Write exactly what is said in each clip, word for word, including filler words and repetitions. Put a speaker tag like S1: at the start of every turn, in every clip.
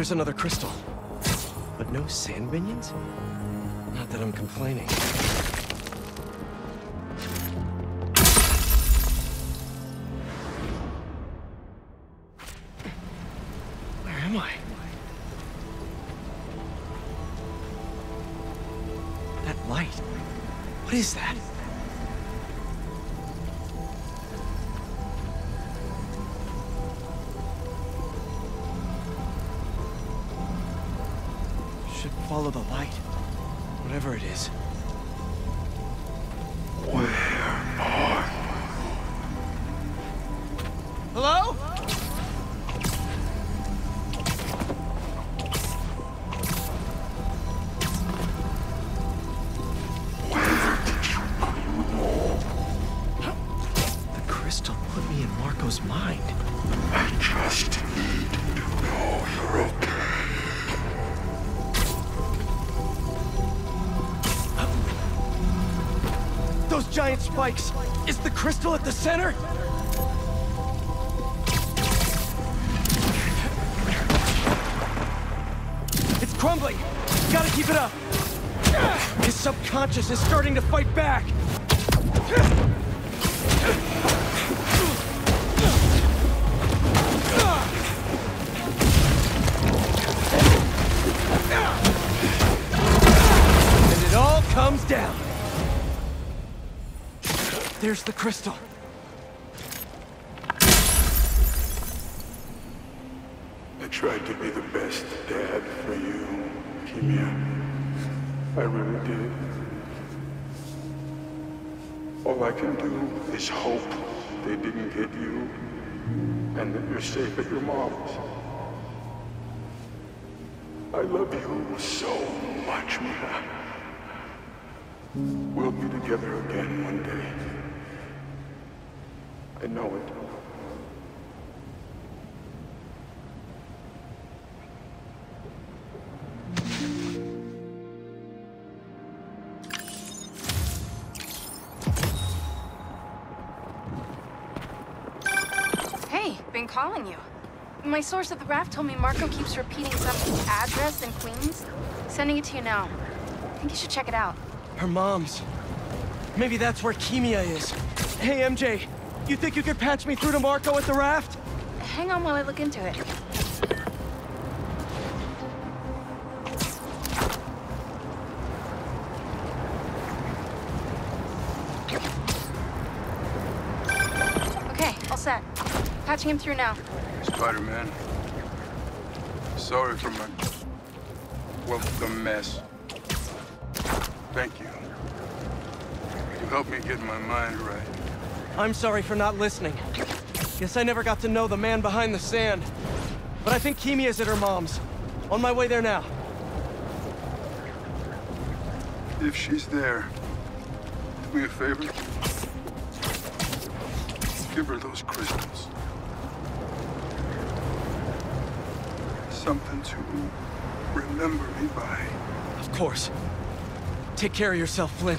S1: There's another crystal. But no sand minions? Not that I'm complaining. Where am I? That light. What is that? Should follow the light. Whatever it is.
S2: Where are you?
S1: Hello? Mind.
S2: I just need to know you're okay.
S1: Those giant spikes! Is the crystal at the center? It's crumbling! Gotta keep it up! His subconscious is starting to fight back! Comes down. There's the crystal.
S2: I tried to be the best dad for you, Keemia. I really did. All I can do is hope they didn't get you and that you're safe at your mom's. I love you so much, Mia. We'll be together again one day. I know it.
S3: Hey, been calling you. My source at the raft told me Marco keeps repeating some address in Queens. Sending it to you now. I think you should check it out.
S1: Her mom's. Maybe that's where Keemia is. Hey, M J, you think you could patch me through to Marco at the raft?
S3: Hang on while I look into it. Okay, all set. Patching him through now.
S2: Spider-Man. Sorry for my... well, the mess. Thank you. You helped me get my mind right.
S1: I'm sorry for not listening. Guess I never got to know the man behind the sand. But I think Keemia's at her mom's. On my way there now.
S2: If she's there, do me a favor. Give her those crystals. Something to remember me by.
S1: Of course. Take care of yourself, Flint.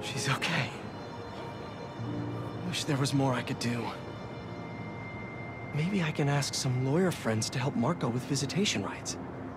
S1: She's okay. Wish there was more I could do. Maybe I can ask some lawyer friends to help Marco with visitation rights.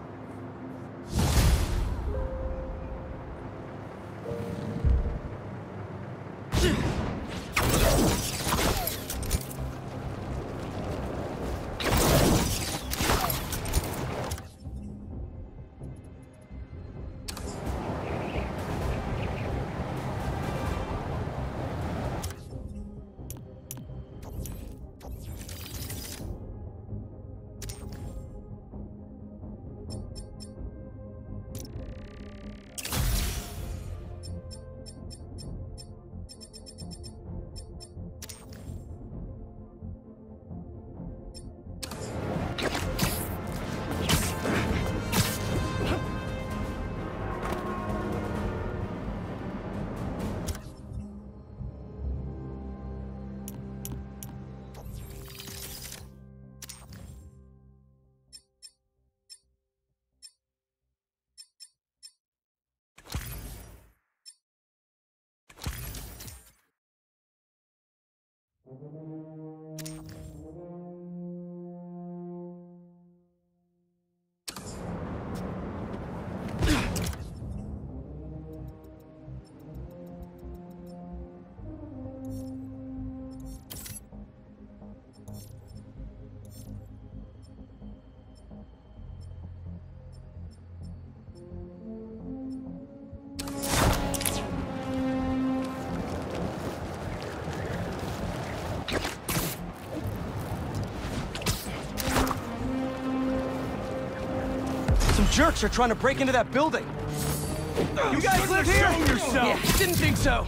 S1: Jerks are trying to break into that building. You guys live here? Yourself. Yeah, didn't think so.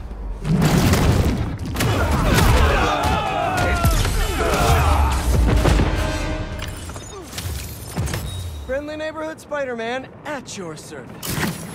S1: Friendly neighborhood Spider-Man at your service.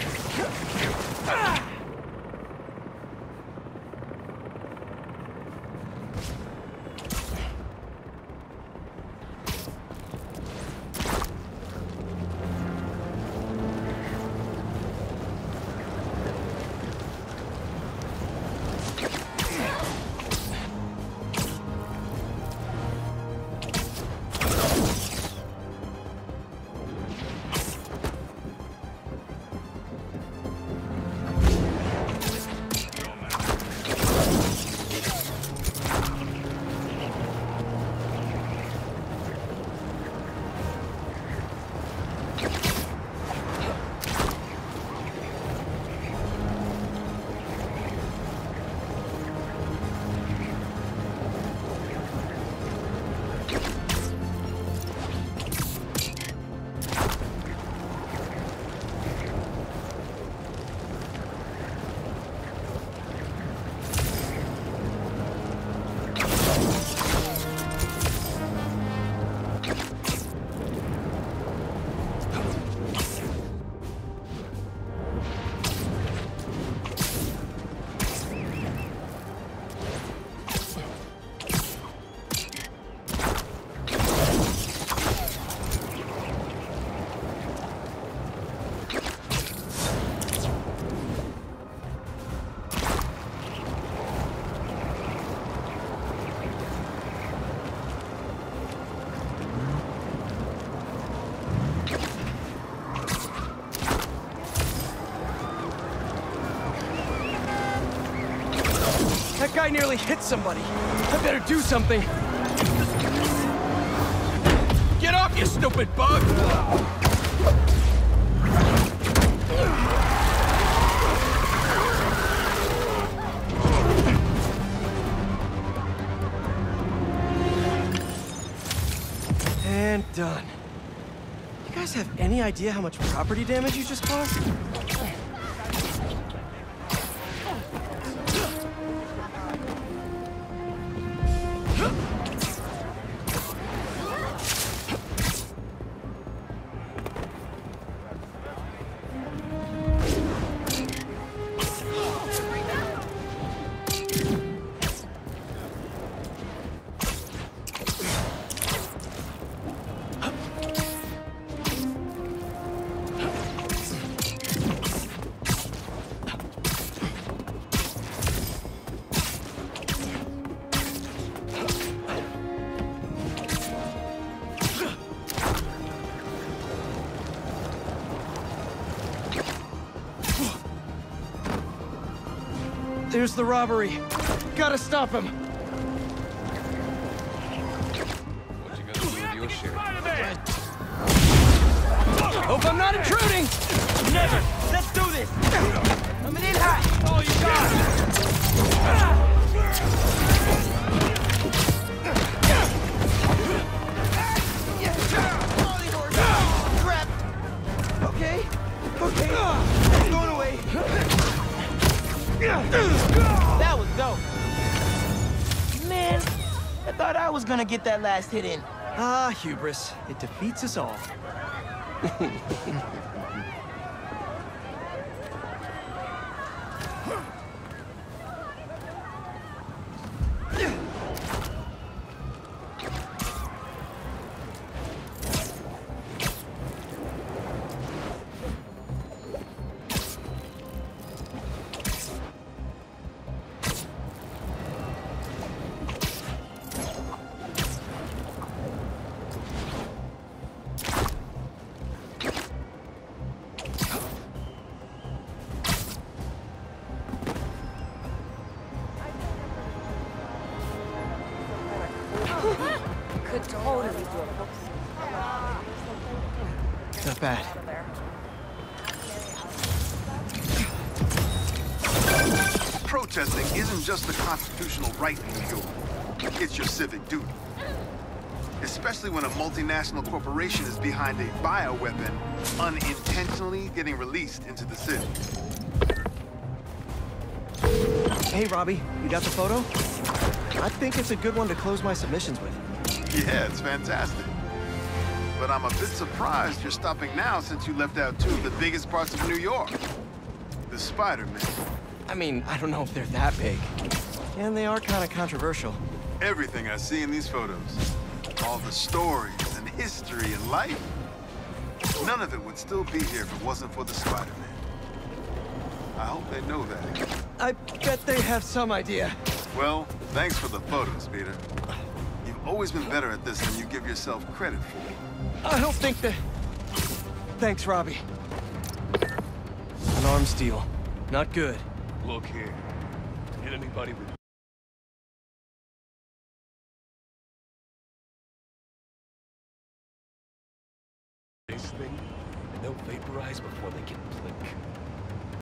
S1: That guy nearly hit somebody. I better do something. Get off, you stupid bug! And done. You guys have any idea how much property damage you just caused? There's the robbery. Gotta stop him.
S4: What you gonna do with your share?
S1: Hope I'm not intruding!
S5: Never! Let's do this! Coming in hot! Oh, you got it! Crap! Okay, okay, it's going away. That was dope. Man, I thought I was gonna get that last hit in.
S1: Ah, hubris. It defeats us all.
S6: Could totally do it.
S1: Not bad.
S2: Protesting isn't just a constitutional right in New York. It's your civic duty. Especially when a multinational corporation is behind a bioweapon unintentionally getting released into the city.
S1: Hey, Robbie, you got the photo? I think it's a good one to close my submissions with.
S2: Yeah, it's fantastic. But I'm a bit surprised you're stopping now since you left out two of the biggest parts of New York. The Spider-Man.
S1: I mean, I don't know if they're that big. And they are kind of controversial.
S2: Everything I see in these photos. All the stories and history and life. None of it would still be here if it wasn't for the Spider-Man. I hope they know that.
S1: I bet they have some idea.
S2: Well, thanks for the photos, Peter. You've always been better at this than you give yourself credit for.
S1: I don't think that... Thanks, Robbie. An arms deal. Not good.
S7: Look here. Hit anybody with this thing, and they'll vaporize before they can blink.